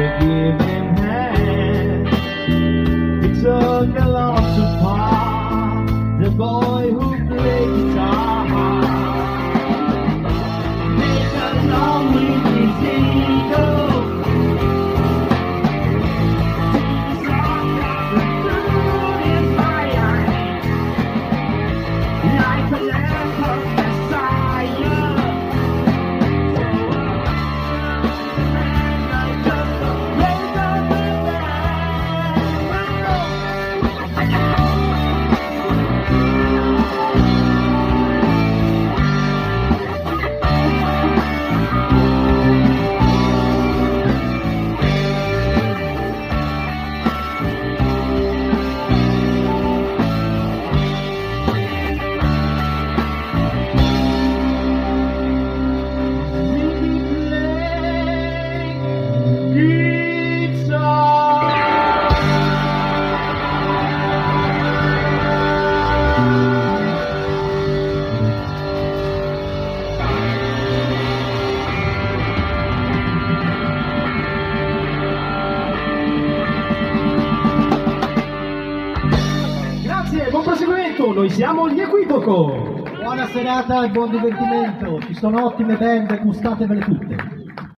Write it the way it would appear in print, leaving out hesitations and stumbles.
giving hand. He took along to part the boy who played guitar. Make along with his ego. Like a lamp of Messiah. Grazie, buon proseguimento, noi siamo gli Equivoco. Buona serata e buon divertimento, ci sono ottime band, gustatevele tutte.